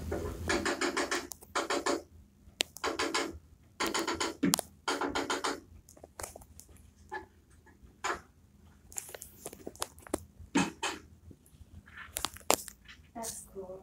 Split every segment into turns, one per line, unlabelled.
That's cool.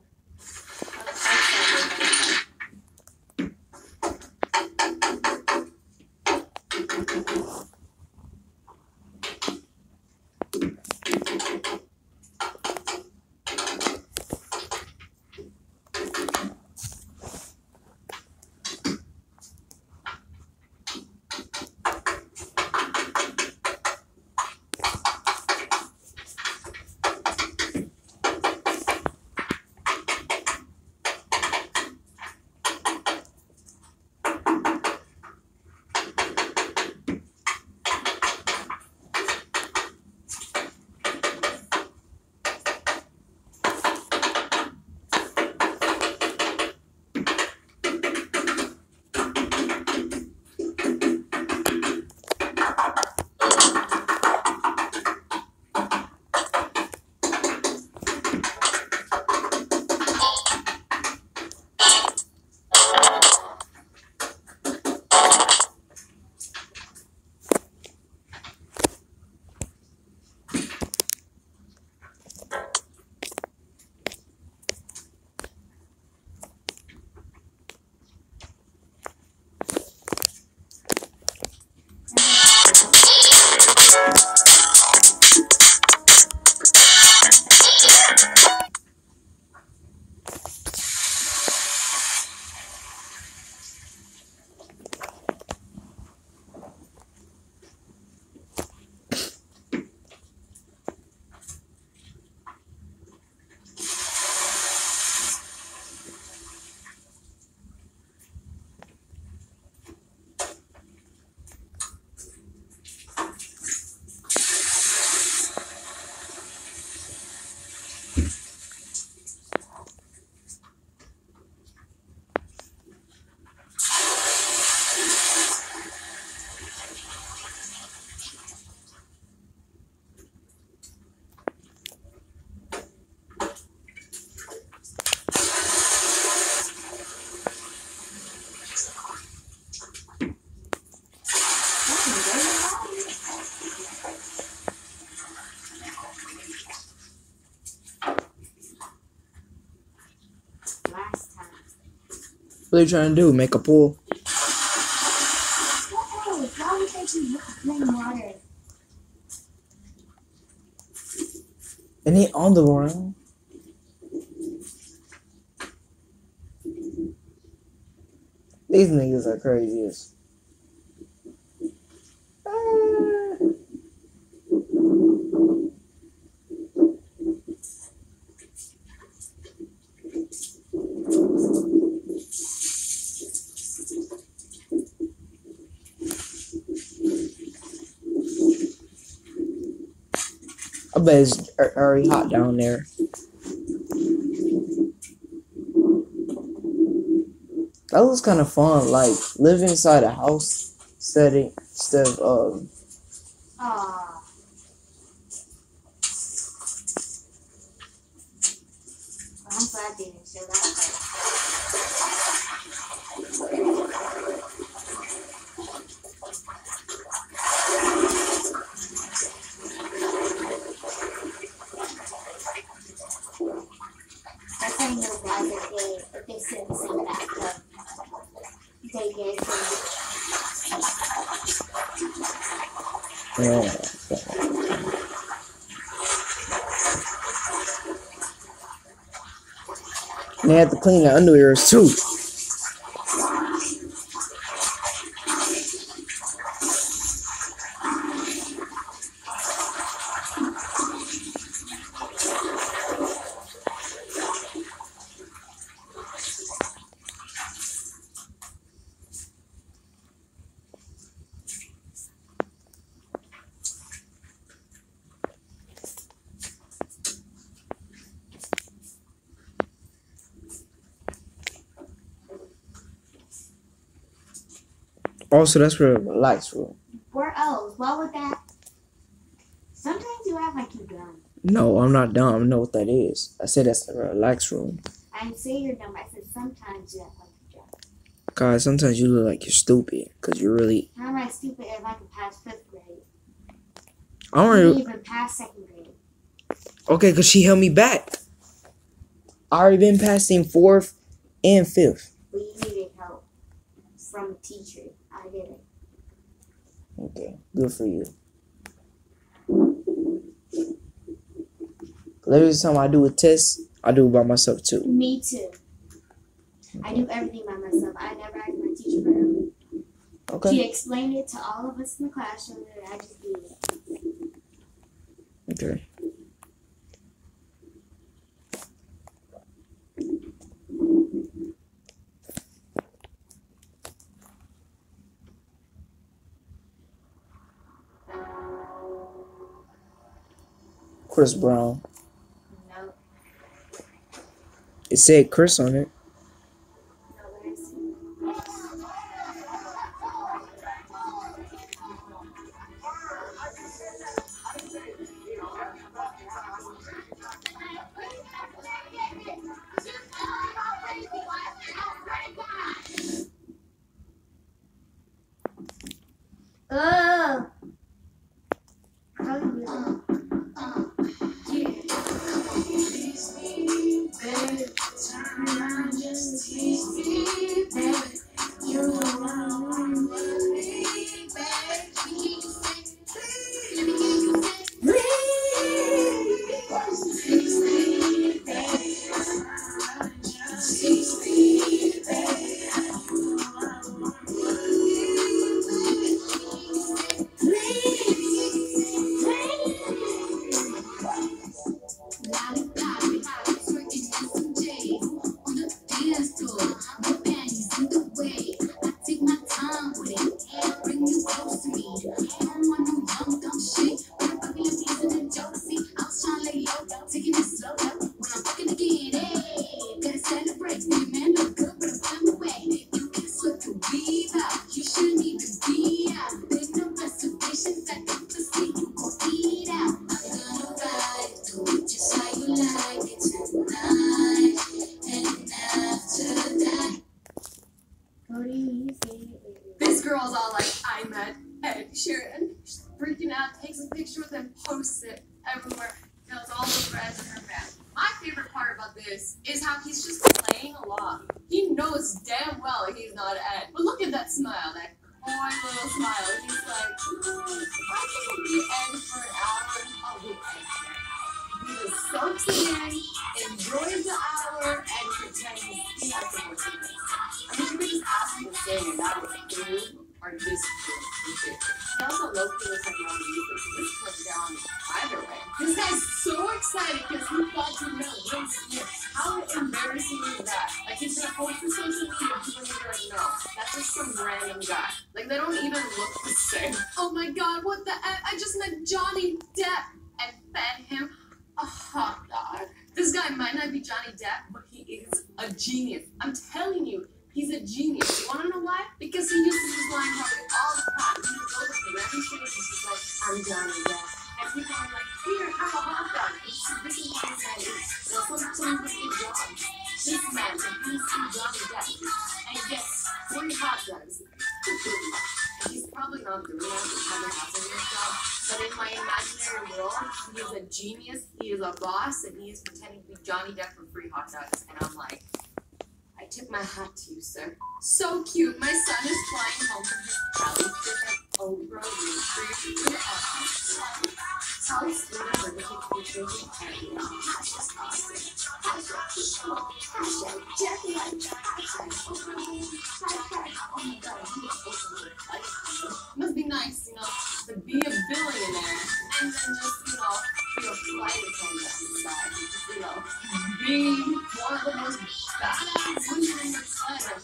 What are you trying to do? Make a pool?
Why would they keep playing water?
And he on the ground. These niggas are crazy as. I bet it's already hot down there. That was kind of fun, like living inside a house setting instead of
Aww. I'm glad they didn't show that part. That's how you know guys are gay if they sit in the same bathtub. They gay
yeah. And they had to clean the underwears too. Also, that's for a relax room.
Where else? What would that? Sometimes you act like you're dumb.
No, I'm not dumb. I know what that is. I said that's a relax room.
I I didn't say you're dumb. I said sometimes you act like you're dumb.
God, sometimes you look like you're stupid because you're really.
How am I stupid if I can pass 5th grade?
I don't
I
really.
didn't even pass 2nd grade.
Okay, because she held me back. I already been passing 4th and 5th.
But you needed help from a teacher. I didn't.
Okay, good for you. Every time I do a test, I do it by myself too.
Me too. I do everything by myself. I never asked my teacher for help.
Okay.
She explained it to all of us in the classroom, and I just did it.
Okay. Chris Brown.
No.
It said Chris on it.
No, let me see. Oh!
This girl's all like, I met Ed Sheeran. She's freaking out, takes a picture with him, posts it everywhere, tells all the friends in her family. My favorite part about this is how he's just playing along. He knows damn well he's not Ed. But look at that smile, that coy little smile. He's like, I can be Ed for an hour. I'll be Ed for an hour. He just soaks it in, enjoys the hour, and pretends he has the most of it. I mean, you could just ask him to say and that was good or this good. He also low-key looks like Mom Lisa, so this comes down either way. This guy's so excited because he thought he met Will Smith. How embarrassing is that? Like, he's gonna post to social media, people are gonna be like, no, that's just some random guy. Like, they don't even look the same. Oh my god, what the F? I just met Johnny Depp and fed him a hot dog. This guy might not be Johnny Depp, but he is a genius. I'm telling you, he's a genius. You wanna know why? Because he uses his line probably all the time. He goes up to random strangers and he's like, I'm Johnny Depp. And people are like, here, have a hot dog. This is what this man is. Sometimes with Steve Jobs. This man, and he's Johnny Depp. And gets 3 hot dogs. And he's probably not doing that because he has a weird job. But in my imaginary world, he is a genius, he is a boss, and he is pretending to be Johnny Depp for free hot dogs. And I'm like, I tip my hat to you, sir. So cute. My son is flying home from his Cali trip at Oprah Winfrey to the office. How sweet of her to take pictures of Teddy. Must be nice, you know, to be a billionaire and then just, you know, be a flight attendant on the side. You know, being one of the most badass women in the planet.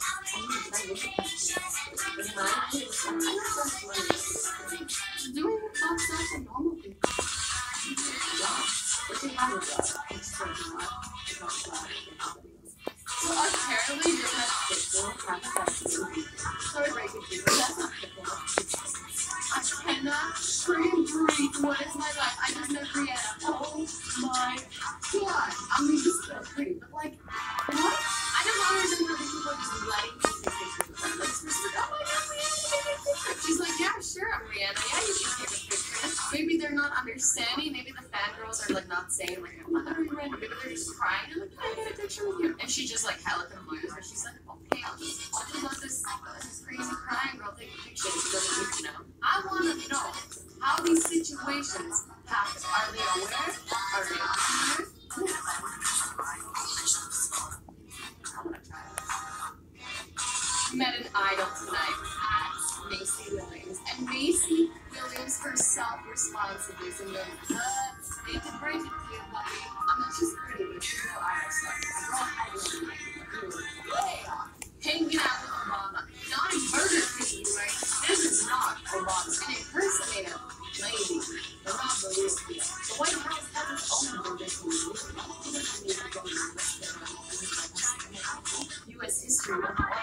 Doing pop stuff for normal people. But she has a job. So apparently you're not Pitbull. Sorry to break it to you, but that's not Pitbull. I cannot scream breathe. What is my life? I just met Brianna. Oh my god. I mean, this is so pretty, but like, what? people just letting me take pictures with them. Like, she's like, oh my god, Rihanna, take a picture. She's like, yeah, sure, I'm Rihanna. Yeah, you can take a picture. Maybe they're not understanding. Maybe the fangirls are like not saying like, oh my god, Rihanna. Maybe they're just crying. They're like, can I get a picture with you? And she just like hella confused. And she's like, okay, I'll just let this crazy crying girl take a picture. She doesn't need to know. I want to know how these situations happen. Are they aware? Are they unaware? Met an idol tonight at Macy Williams, and Macy Williams herself responds to this and goes, they can break it to you, buddy. I mean, she's pretty, but she's no idol stuff. I brought idol tonight, but you were way off. Hanging out with Obama, not in Burger King, right? This is not Obama. An impersonator lady, but not the real deal. The White House has its own Burger King. U.S. history 101.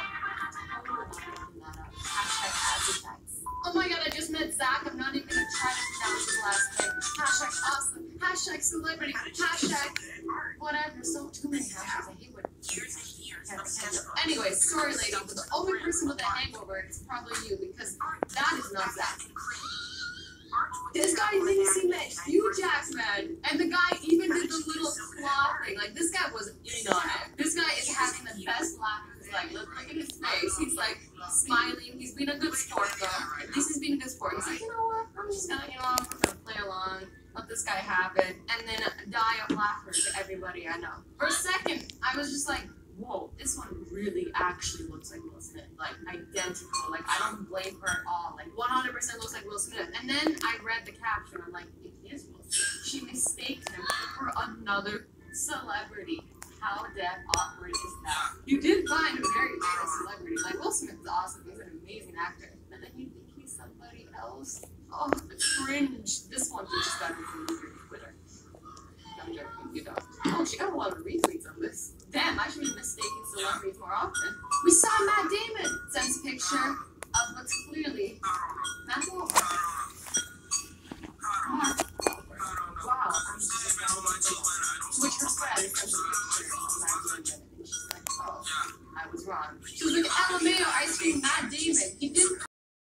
Oh my god, I just met Zach. I'm not even gonna try to pronounce his last name. Hashtag awesome. Hashtag celebrity. Hashtag whatever. So too many hashtags. I hate what anyway, sorry, lady, but the only person with a hangover is probably you because that is not Zach. This guy thinks he met Hugh Jackman, and the guy even did the little claw thing. Like, this guy was in on it. This guy is having the best laugh of his life. Look at his face. He's like smiling. He's been a good sport, though. At least he's been a good sport. He's like, you know what? I'm just gonna, I'm gonna play along. Let this guy have it, and then die of laughter to everybody I know. For a second, I was just like, whoa, this one really actually looks like Will Smith. Like, identical. Like, I don't blame her at all. Like, 100% looks like Will Smith. And then I read the caption. I'm like, it is Will Smith. She mistaked him for another celebrity. How damn awkward is that? You did find a very famous celebrity. Like, Will Smith is awesome. He's an amazing actor. And then you think he's somebody else? Oh, cringe. This one is just better than Twitter. I'm joking. You don't. Oh, she got a lot of retweets on this. Damn, I should be mistaking celebrities more often. We saw Matt Damon sends a picture of what's clearly Matt Wahlberg. Wow, I'm just Twitch her friend sends a picture